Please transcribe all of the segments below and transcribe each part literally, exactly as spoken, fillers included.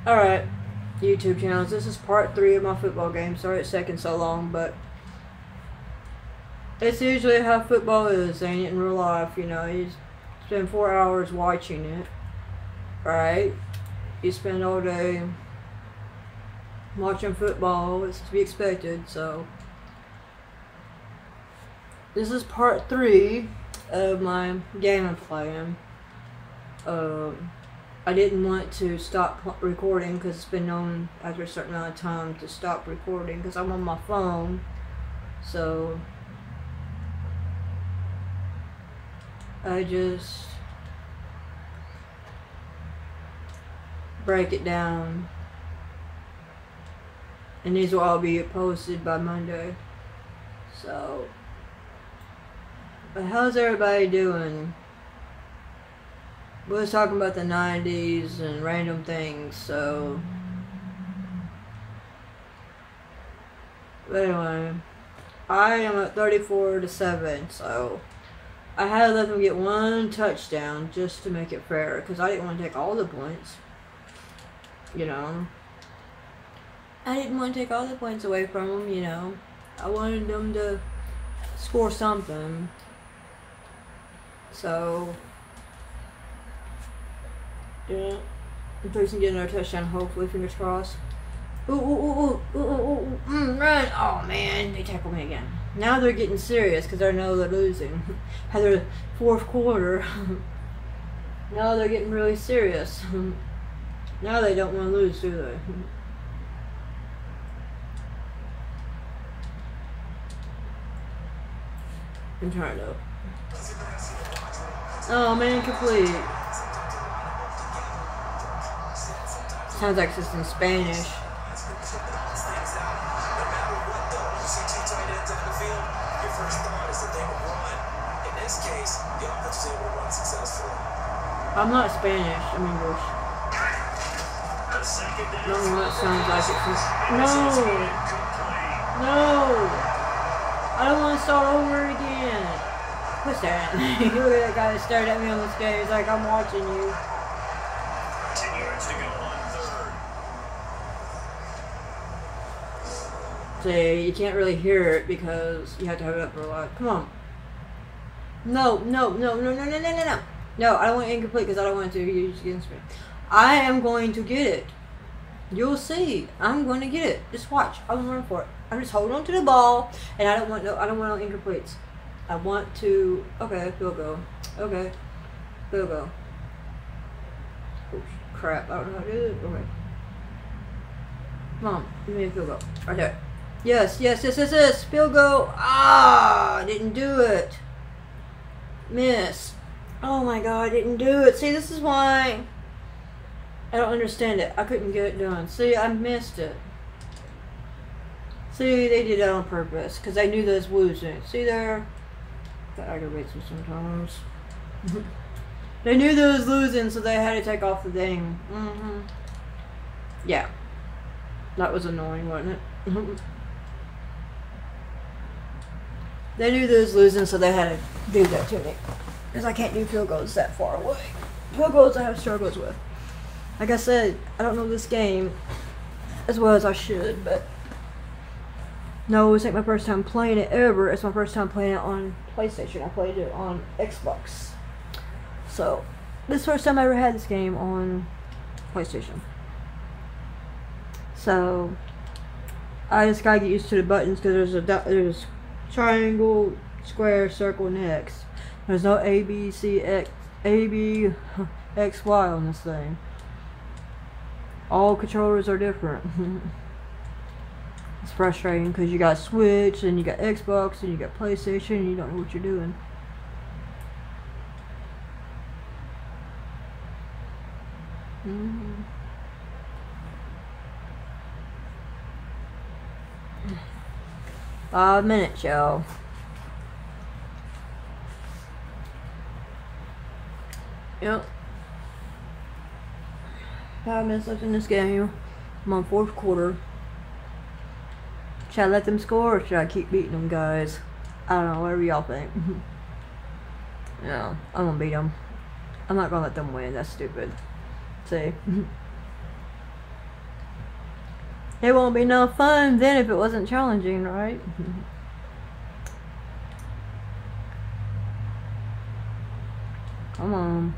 Alright, YouTube channels. This is part three of my football game. Sorry it's taking so long, but it's usually how football is, ain't it, in real life, you know. You spend four hours watching it, right? You spend all day watching football. It's to be expected, so. This is part three of my game I'm playing. Um... I didn't want to stop recording because it's been known after a certain amount of time to stop recording because I'm on my phone. So I just break it down, and these will all be posted by Monday. So, but how's everybody doing? We was talking about the nineties and random things, so. But anyway, I am at thirty-four to seven, so I had to let them get one touchdown just to make it fair, because I didn't want to take all the points. You know, I didn't want to take all the points away from them. You know, I wanted them to score something. So. Yeah, I'm fixing to get another touchdown, hopefully, fingers crossed. Ooh, ooh, ooh, ooh, ooh, ooh, ooh, mm, run! Oh man, they tackled me again. Now they're getting serious because they know they're losing. Had their fourth quarter. Now they're getting really serious. Now they don't want to lose, do they? I'm trying to. Oh man, complete. Sounds like it's in Spanish. I'm not Spanish, I'm English. No, that sounds like it's No! No! I don't want to start over again. What's that? Look at that guy that stared at me on this game. He's like, I'm watching you. See, you can't really hear it because you have to have it up for a while. Come on. No, no, no, no, no, no, no, no, no. No, I don't want it incomplete because I don't want it to be used against me. I am going to get it. You'll see. I'm going to get it. Just watch. I'm running for it. I'm just holding on to the ball, and I don't want no. I don't want no incompletes. I want to. Okay, field goal. Okay, field goal. Oh crap! I don't know how to do it. Okay. Come on, give me a field goal. Right there. Yes, yes, yes, yes, yes. Field goal. Ah, I didn't do it. Miss. Oh my god, I didn't do it. See, this is why I don't understand it. I couldn't get it done. See, I missed it. See, they did that on purpose because they knew they was losing. See there? That aggravates me sometimes. They knew they was losing, so they had to take off the thing. Mm-hmm. Yeah. That was annoying, wasn't it? They knew they was losing, so they had to do that to me. Because I can't do field goals that far away. Field goals I have struggles with. Like I said, I don't know this game as well as I should, but no, it's like my first time playing it ever. It's my first time playing it on PlayStation. I played it on Xbox. So, this is the first time I ever had this game on PlayStation. So, I just gotta get used to the buttons because there's a there's triangle, square, circle, and X. There's no A, B, C, X, A, B, X, Y on this thing. All controllers are different. It's frustrating because you got Switch, and you got Xbox, and you got PlayStation, and you don't know what you're doing. Mm-hmm. Five minutes, y'all. Yep. Five minutes left in this game. I'm on fourth quarter. Should I let them score or should I keep beating them, guys? I don't know, whatever y'all think. No, I'm gonna beat them. I'm not gonna let them win, that's stupid. See? It won't be no fun then if it wasn't challenging, right? Come on.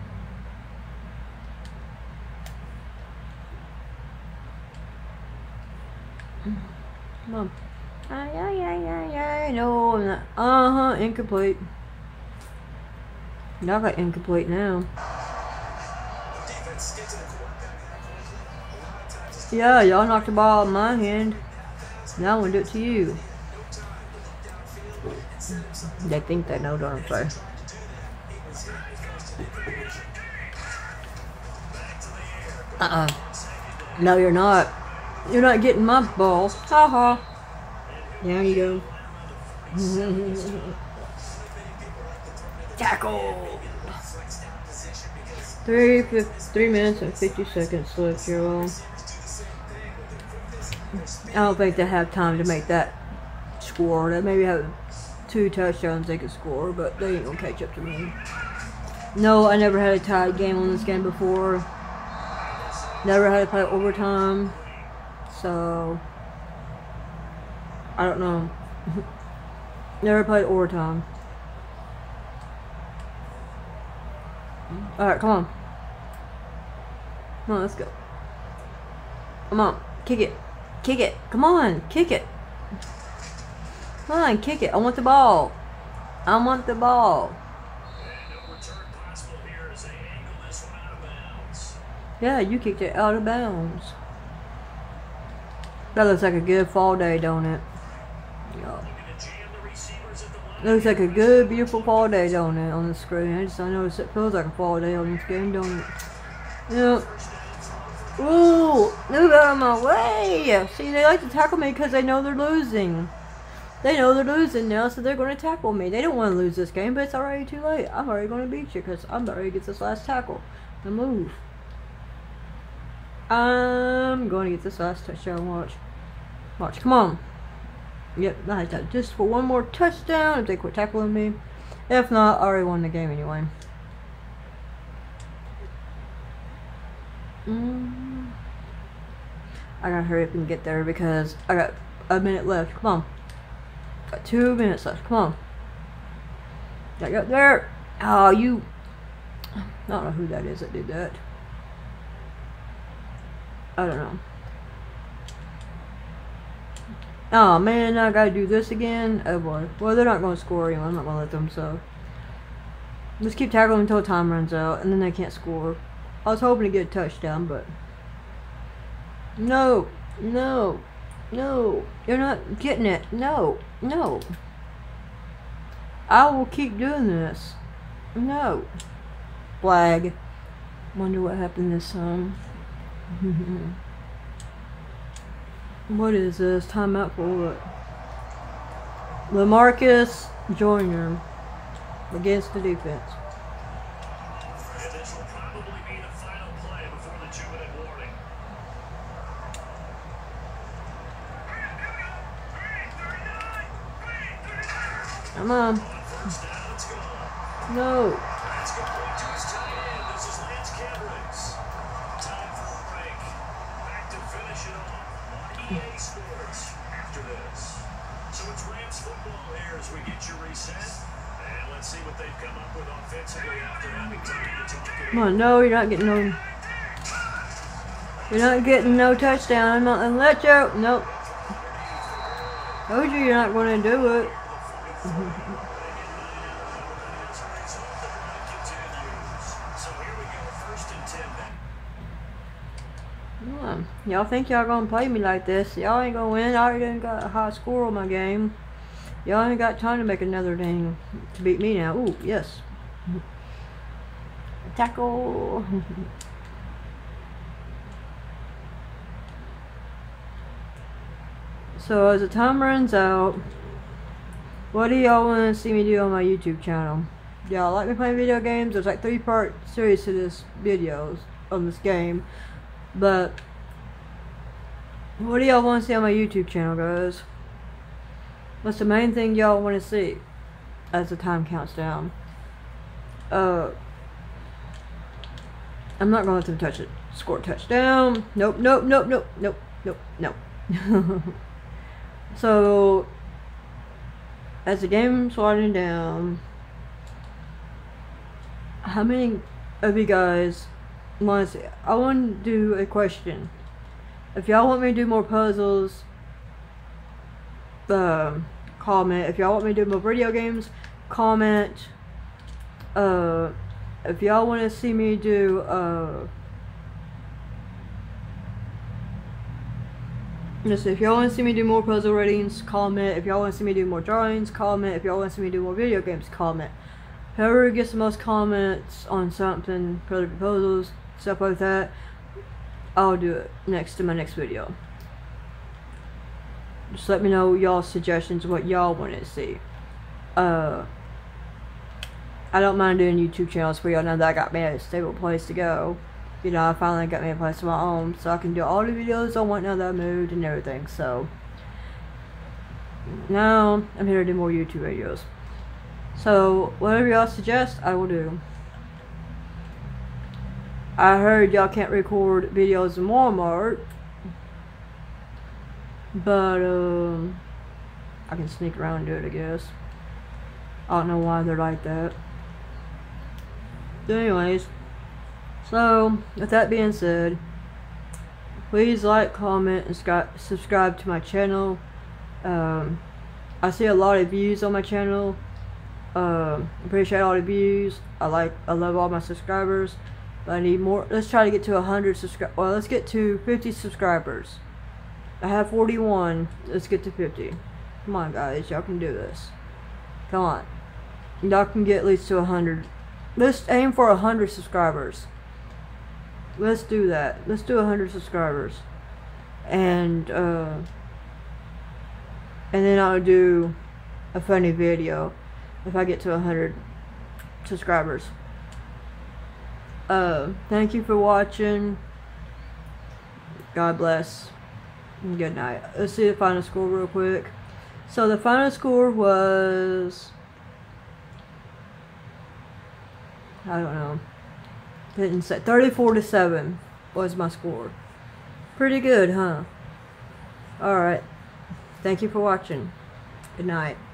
Come on. Ay, ay, ay, ay, ay. No, I'm not. Uh-huh, incomplete. Y'all got incomplete now. Yeah, y'all knocked the ball out of my hand. Now I'm gonna do it to you. They think they know, don't they? Uh-uh. No, you're not. You're not getting my ball. Ha ha. Down you go. Tackle. Three, three minutes and fifty seconds left, y'all. I don't think they have time to make that score. They maybe have two touchdowns they could score, but they ain't gonna catch up to me. No, I never had a tied game on this game before. Never had to play overtime. So, I don't know. Never played overtime. Alright, come on. Come on, let's go. Come on, kick it. Kick it. Come on, kick it. Come on, kick it. I want the ball. I want the ball. Yeah, you kicked it out of bounds. That looks like a good fall day, don't it? Yeah. Looks like a good, beautiful fall day, don't it, on the screen? I just I noticed it feels like a fall day on this game, don't it? Yep. Ooh, move out of my way! See, they like to tackle me because they know they're losing. They know they're losing now, so they're going to tackle me. They don't want to lose this game, but it's already too late. I'm already going to beat you because I'm already get this last tackle. Now move. I'm going to get this last touchdown. Watch. Watch. Come on. Yep, I that just for one more touchdown if they quit tackling me. If not, I already won the game anyway. Mm. I gotta hurry up and get there because I got a minute left. Come on. Got two minutes left. Come on. Gotta get there. Oh, you. I don't know who that is that did that. I don't know. Oh man, I gotta do this again. Oh boy. Well, they're not gonna score anyway. I'm not gonna let them, so. Just keep tackling until time runs out, and then they can't score. I was hoping to get a touchdown, but. No. No. No. You're not getting it. No. No. I will keep doing this. No. Flag. Wonder what happened this time. What is this? Timeout for what? LaMarcus Joyner against the defense. And this will probably be the final play before the two-minute warning. Come on. No. E A Sports after this. So it's Rams football here as we get your reset. And let's see what they've come up with offensively after having time to talk it. Come on, no, you're not getting no. You're not getting no touchdown. I'm not gonna let you. Nope. Told you you're not going to do it. Y'all think y'all gonna play me like this? Y'all ain't gonna win. I already done got a high score on my game. Y'all ain't got time to make another thing to beat me now. Ooh, yes. Tackle. So as the time runs out, what do y'all want to see me do on my YouTube channel? Do y'all like me playing video games? There's like three part series to this videos on this game, but what do y'all want to see on my YouTube channel, guys? What's the main thing y'all want to see as the time counts down? Uh, I'm not going to let them touch it. Score a touchdown. Nope, nope, nope, nope, nope, nope, nope. So, as the game's winding down, how many of you guys want to see? I want to do a question. If y'all want me to do more puzzles, uh, comment. If y'all want me to do more video games, comment. Uh, if y'all want to see me do, uh, Just if y'all want to see me do more puzzle readings, comment. If y'all want to see me do more drawings, comment. If y'all want to see me do more video games, comment. Whoever gets the most comments on something, proposals, stuff like that, I'll do it next to my next video. Just let me know y'all's suggestions, what y'all want to see. Uh, I don't mind doing YouTube channels for y'all now that I got me a stable place to go. You know, I finally got me a place of my own, so I can do all the videos I want now that I moved and everything. So now I'm here to do more YouTube videos. So whatever y'all suggest, I will do. I heard y'all can't record videos in Walmart, but um, I can sneak around and do it, I guess. I don't know why they're like that. But anyways. So, with that being said, please like, comment, and subscribe to my channel. Um, I see a lot of views on my channel. Um, appreciate all the views. I like, I love all my subscribers. But I need more. Let's try to get to a hundred subscribers. Well, let's get to fifty subscribers. I have forty-one. Let's get to fifty. Come on, guys. Y'all can do this. Come on. Y'all can get at least to a hundred. Let's aim for a hundred subscribers. Let's do that. Let's do a hundred subscribers, and uh, and then I'll do a funny video if I get to a hundred subscribers. Uh, thank you for watching. God bless. And good night. Let's see the final score real quick. So the final score was, I don't know. Didn't say. thirty-four to seven was my score. Pretty good, huh? Alright. Thank you for watching. Good night.